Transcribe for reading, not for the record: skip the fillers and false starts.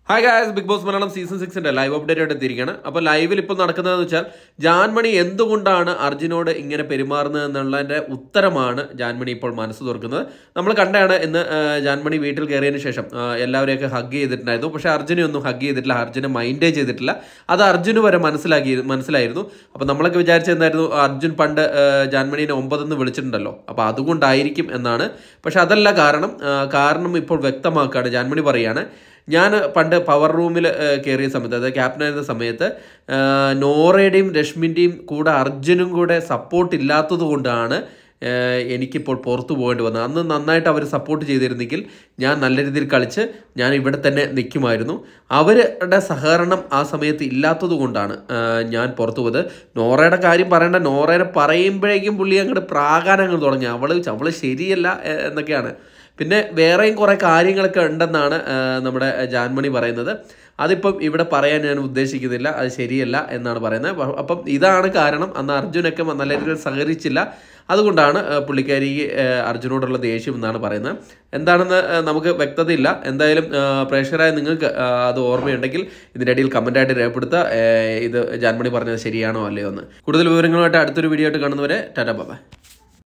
Hi guys, Bigg Boss Malayalam season 6 live update ആയിട്ട് എത്തിയിരിക്കുകയാണ്. അപ്പോൾ ലൈവിൽ ഇപ്പോൾ നടക്കുന്നതെന്ന് വെച്ചാൽ ജാൻമണി എന്തുകൊണ്ടാണ് അർജുനോട് ഇങ്ങനെ പെരുമാറുന്നത് എന്നുള്ളതിൻ്റെ ഉത്തരമാണ് ജാൻമണി ഇപ്പോൾ മനസ്സ് തുറക്കുന്നത്. നമ്മൾ കണ്ടാണ് ഇന്ന് ജാൻമണി വീട്ടിൽ കയറിയതിന് ശേഷം എല്ലാവരെയൊക്കെ ഹഗ് ചെയ്തിട്ടുണ്ടായിരുന്നു. പക്ഷേ അർജുനെ ഒന്നും ഹഗ് ചെയ്തിട്ടില്ല, അർജുനെ മൈൻഡേ ചെയ്തിട്ടില്ല. അത് അർജുന് വരെ മനസ്സിലായിരുന്നു. അപ്പോൾ നമ്മളൊക്കെ വിചാരിച്ചെന്തായിരുന്നു, അർജുൻ പണ്ട് ജാൻമണീനെ 9 വിളിച്ചിട്ടുണ്ടല്ലോ, അപ്പോൾ അതുകൊണ്ടായിരിക്കും എന്നാണ്. പക്ഷെ അതല്ല കാരണം ഇപ്പോൾ വ്യക്തമാക്കുകയാണ്. ജാൻമണി പറയുകയാണ്, ഞാൻ പണ്ട് പവർ റൂമിൽ കയറിയ സമയത്ത്, അതായത് ക്യാപ്റ്റനായിരുന്ന സമയത്ത് നോറയുടെയും രശ്മിൻ്റെയും കൂടെ അർജുനും കൂടെ സപ്പോർട്ട് ഇല്ലാത്തത് കൊണ്ടാണ് എനിക്കിപ്പോൾ പുറത്തു പോകേണ്ടി വന്നത്. അന്ന് നന്നായിട്ട് അവർ സപ്പോർട്ട് ചെയ്തിരുന്നെങ്കിൽ ഞാൻ നല്ല രീതിയിൽ കളിച്ച് ഞാൻ ഇവിടെ തന്നെ നിൽക്കുമായിരുന്നു. അവരുടെ സഹകരണം ആ സമയത്ത് ഇല്ലാത്തത് കൊണ്ടാണ് ഞാൻ പുറത്തു പോയത്. നോറയുടെ കാര്യം പറയേണ്ട, നോറയെ പറയുമ്പോഴേക്കും പുള്ളി അങ്ങോട്ട് പ്രാകാരം തുടങ്ങി. അവൾ ശരിയല്ല എന്നൊക്കെയാണ്. പിന്നെ വേറെയും കുറേ കാര്യങ്ങളൊക്കെ ഉണ്ടെന്നാണ് നമ്മുടെ ജാൻമണി പറയുന്നത്. അതിപ്പം ഇവിടെ പറയാൻ ഞാൻ ഉദ്ദേശിക്കുന്നില്ല, അത് ശരിയല്ല എന്നാണ് പറയുന്നത്. അപ്പം ഇതാണ് കാരണം. അന്ന് അർജുനൊക്കെ നല്ല രീതിയിൽ സഹകരിച്ചില്ല, അതുകൊണ്ടാണ് പുള്ളിക്കാരിക്ക് അർജുനോടുള്ള ദേഷ്യം എന്നാണ് പറയുന്നത്. എന്താണെന്ന് നമുക്ക് വ്യക്തതയില്ല. എന്തായാലും പ്രേക്ഷകരായ നിങ്ങൾക്ക് അത് ഓർമ്മയുണ്ടെങ്കിൽ ഇതിൻ്റെ ഇടയിൽ കമൻറ്റായിട്ട് രേഖപ്പെടുത്തുക, ഇത് ജാൻമണി പറഞ്ഞത് ശരിയാണോ അല്ലയോ എന്ന്. കൂടുതൽ വിവരങ്ങളുമായിട്ട് അടുത്തൊരു വീഡിയോ ആയിട്ട് കാണുന്നവരെ ടാറ്റാ ബൈ.